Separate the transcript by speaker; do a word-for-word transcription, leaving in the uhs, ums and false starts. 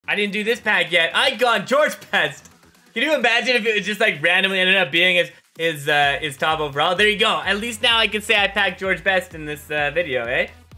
Speaker 1: I didn't do this pack yet. Icon, George Best. Can you imagine if it was just like randomly ended up being his his uh, his top overall? There you go. At least now I can say I packed George Best in this uh, video, eh?